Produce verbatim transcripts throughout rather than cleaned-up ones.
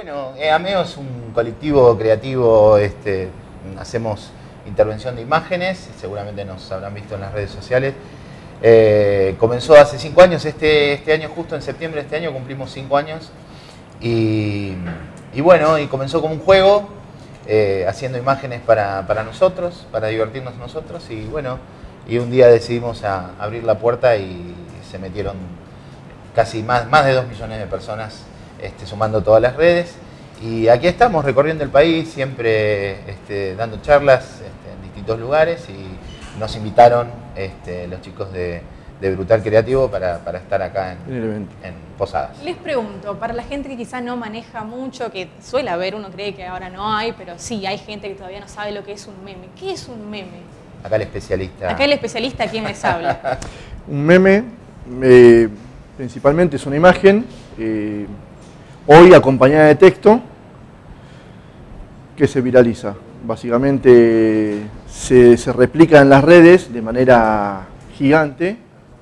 Bueno, eh, Ameo es un colectivo creativo, este, hacemos intervención de imágenes, seguramente nos habrán visto en las redes sociales. Eh, comenzó hace cinco años, este, este año, justo en septiembre de este año, cumplimos cinco años. Y, y bueno, y comenzó como un juego, eh, haciendo imágenes para, para nosotros, para divertirnos nosotros. Y bueno, y un día decidimos a, abrir la puerta y se metieron casi más, más de dos millones de personas, este, sumando todas las redes. Y aquí estamos recorriendo el país, siempre este, dando charlas este, en distintos lugares, y nos invitaron este, los chicos de, de Brutal Creativo para, para estar acá en, en Posadas. Les pregunto, para la gente que quizá no maneja mucho, que suele haber, uno cree que ahora no hay, pero sí, hay gente que todavía no sabe lo que es un meme. ¿Qué es un meme? Acá el especialista. Acá el especialista, ¿quién les habla? Un meme, eh, principalmente es una imagen, eh, hoy acompañada de texto, que se viraliza. Básicamente se, se replica en las redes de manera gigante.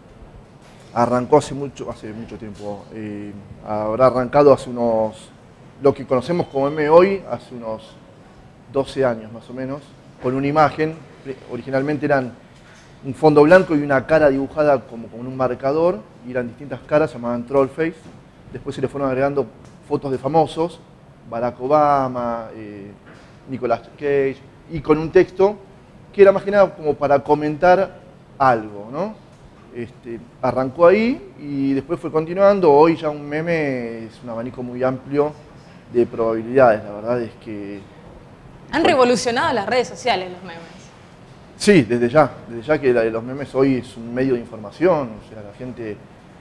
Arrancó hace mucho, hace mucho tiempo, eh, habrá arrancado hace unos, lo que conocemos como meme hoy, hace unos doce años más o menos, con una imagen. Originalmente eran un fondo blanco y una cara dibujada como con un marcador, y eran distintas caras, se llamaban troll face. Después se le fueron agregando fotos de famosos, Barack Obama, eh, Nicolas Cage, y con un texto que era más que nada como para comentar algo, ¿no? Este, arrancó ahí y después fue continuando. Hoy ya un meme es un abanico muy amplio de probabilidades. La verdad es que... Han revolucionado las redes sociales los memes. Sí, desde ya. Desde ya que la de los memes hoy es un medio de información. O sea, la gente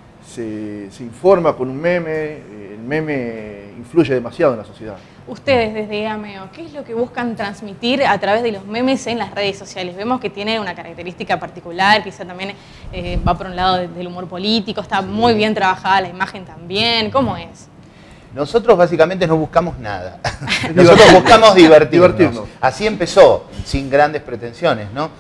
se, se informa con un meme. El meme influye demasiado en la sociedad. Ustedes desde Ameo, ¿qué es lo que buscan transmitir a través de los memes en las redes sociales? Vemos que tiene una característica particular, quizá también eh, va por un lado del humor político, está muy bien trabajada la imagen también. ¿Cómo es? Nosotros básicamente no buscamos nada. Nosotros buscamos divertirnos. divertirnos. Así empezó, sin grandes pretensiones, ¿no?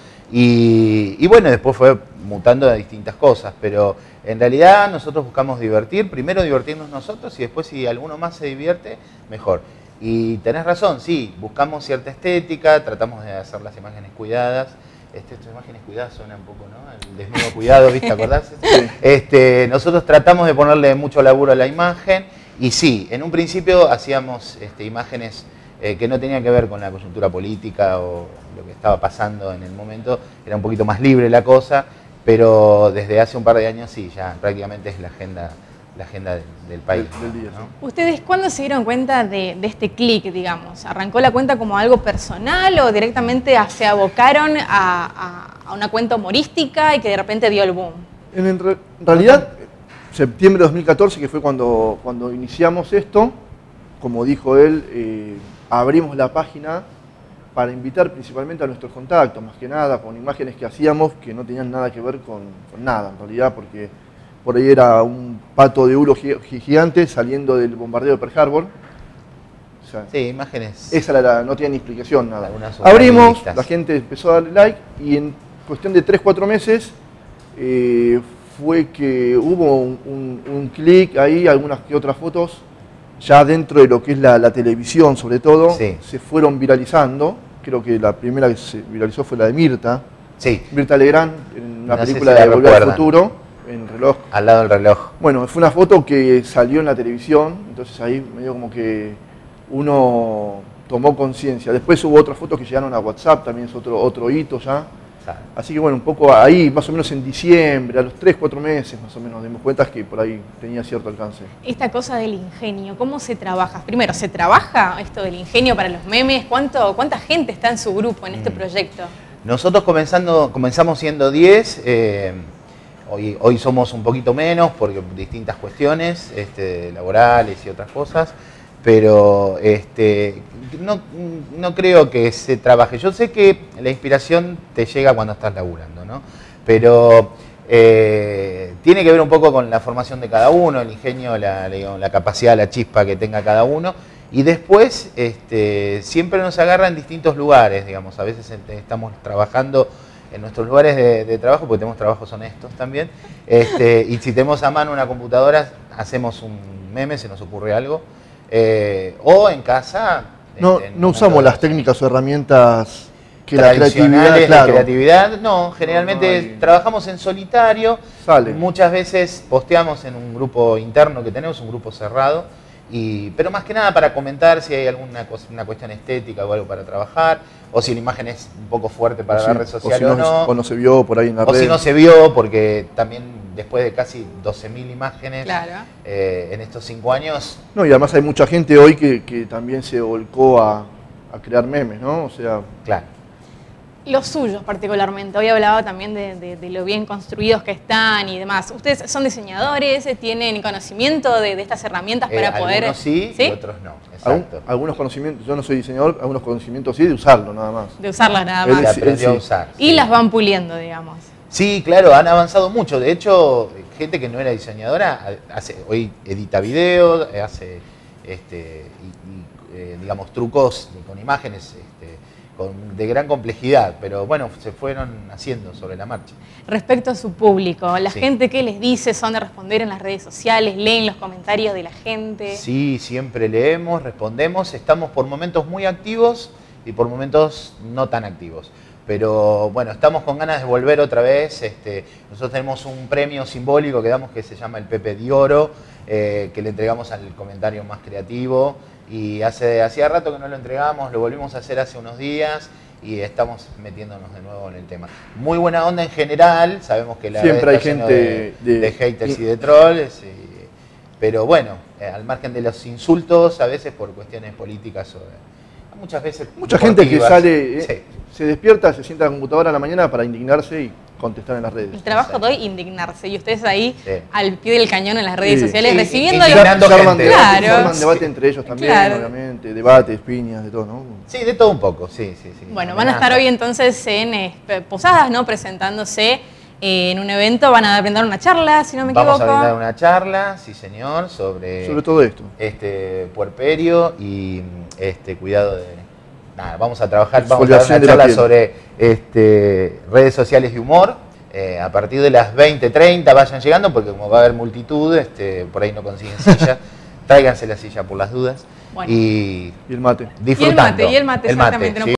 Y, y bueno, después fue mutando a distintas cosas, pero en realidad nosotros buscamos divertir, primero divertirnos nosotros y después si alguno más se divierte, mejor. Y tenés razón, sí, buscamos cierta estética, tratamos de hacer las imágenes cuidadas. Este, estas imágenes cuidadas suena un poco, ¿no? El desnudo cuidado, ¿viste? ¿Acordás? Sí. Este, nosotros tratamos de ponerle mucho laburo a la imagen y sí, en un principio hacíamos este, imágenes eh, que no tenían que ver con la coyuntura política o lo que estaba pasando en el momento, era un poquito más libre la cosa, pero desde hace un par de años sí, ya prácticamente es la agenda la agenda del, del país. Del, del día, ¿no? sí. ¿Ustedes cuándo se dieron cuenta de, de este clic, digamos? ¿Arrancó la cuenta como algo personal o directamente se abocaron a, a, a una cuenta humorística y que de repente dio el boom? En, en, re, en realidad, septiembre de dos mil catorce, que fue cuando, cuando iniciamos esto, como dijo él, eh, abrimos la página para invitar principalmente a nuestros contactos, más que nada, con imágenes que hacíamos que no tenían nada que ver con, con nada, en realidad, porque por ahí era un pato de hule gigante saliendo del bombardeo de Pearl Harbor. O sea, sí, imágenes. Esa era la, no tiene ni explicación, nada. Algunas Abrimos, la gente empezó a darle like y en cuestión de tres cuatro meses eh, fue que hubo un, un, un clic ahí, algunas que otras fotos, ya dentro de lo que es la, la televisión sobre todo, sí. se fueron viralizando. Creo que la primera que se viralizó fue la de Mirta. Sí. Mirta Legrand, en una no película sé si de Volver al Futuro. En reloj. Al lado del reloj. Bueno, fue una foto que salió en la televisión, entonces ahí medio como que uno tomó conciencia. Después hubo otras fotos que llegaron a WhatsApp, también es otro, otro hito ya. Claro. Así que bueno, un poco ahí, más o menos en diciembre, a los tres, cuatro meses más o menos, dimos cuenta que por ahí tenía cierto alcance. Esta cosa del ingenio, ¿cómo se trabaja? Primero, ¿se trabaja esto del ingenio para los memes? ¿Cuánto, ¿Cuánta gente está en su grupo en este mm. proyecto? Nosotros comenzando, comenzamos siendo diez. Eh, Hoy, hoy somos un poquito menos por distintas cuestiones este, laborales y otras cosas, pero este, no, no creo que se trabaje. Yo sé que la inspiración te llega cuando estás laburando, ¿no? Pero eh, tiene que ver un poco con la formación de cada uno, el ingenio, la, la capacidad, la chispa que tenga cada uno. Y después este, siempre nos agarra en distintos lugares, digamos. A veces estamos trabajando en nuestros lugares de, de trabajo, porque tenemos trabajos honestos también, este, y si tenemos a mano una computadora, hacemos un meme, se nos ocurre algo, eh, o en casa. No, este, en no usamos las técnicas o herramientas que la creatividad, claro. de creatividad, no, generalmente no, no, trabajamos en solitario, sale. Muchas veces posteamos en un grupo interno que tenemos, un grupo cerrado, y, pero más que nada para comentar si hay alguna cosa, una cuestión estética o algo para trabajar, o si la imagen es un poco fuerte para o la si, red social o, si o no, no, o no se vio por ahí en la o red. si no se vio, porque también después de casi doce mil imágenes claro. eh, en estos cinco años... No, y además hay mucha gente hoy que, que también se volcó a, a crear memes, ¿no? O sea... Claro. Los suyos particularmente, hoy hablaba también de, de, de lo bien construidos que están y demás. ¿Ustedes son diseñadores? ¿Tienen conocimiento de, de estas herramientas para eh, poder...? Algunos sí, ¿sí? Y otros no, exacto. Algunos conocimientos, yo no soy diseñador, algunos conocimientos sí, de usarlo nada más. De usarlas nada más. Él aprendió a usar. Y sí. Las van puliendo, digamos. Sí, claro, han avanzado mucho. De hecho, gente que no era diseñadora, hace, hoy edita videos, hace, este, y, y, eh, digamos, trucos con imágenes, este, Con, de gran complejidad, pero bueno, se fueron haciendo sobre la marcha. Respecto a su público, ¿la sí. gente qué les dice? ¿Son de responder en las redes sociales? ¿Leen los comentarios de la gente? Sí, siempre leemos, respondemos, estamos por momentos muy activos y por momentos no tan activos. Pero bueno, estamos con ganas de volver otra vez. Este, nosotros tenemos un premio simbólico que damos que se llama el Pepe de Oro, eh, que le entregamos al comentario más creativo. Y hace hacía rato que no lo entregamos, lo volvimos a hacer hace unos días y estamos metiéndonos de nuevo en el tema. Muy buena onda en general, sabemos que la siempre hay gente de, de, de haters y, y de trolls, y, pero bueno, eh, al margen de los insultos, a veces por cuestiones políticas, o, muchas veces... Mucha gente que sale, eh, sí. se despierta, se sienta a la computadora a la mañana para indignarse y contestar en las redes. El trabajo Exacto. de hoy, indignarse, y ustedes ahí sí. al pie del cañón en las redes sí. sociales, sí, recibiendo... Y, y los... claro. Debate, se arman debate entre ellos también, claro. obviamente, debates, piñas, de todo, ¿no? Sí, de todo un poco, sí, sí. sí. Bueno, van a estar hoy entonces en eh, Posadas, ¿no? Presentándose eh, en un evento, van a brindar una charla, si no me Vamos equivoco. Vamos a brindar una charla, sí señor, sobre... Sobre todo esto. Este puerperio y este cuidado de... Nada, vamos a trabajar, vamos a dar una charla sobre este, redes sociales y humor. Eh, a partir de las veinte, treinta vayan llegando, porque como va a haber multitud, este, por ahí no consiguen silla. Tráiganse la silla por las dudas. Bueno. Y, y el mate. Disfrutando. Y el mate, y el mate, el exactamente. mate, No ¿sí?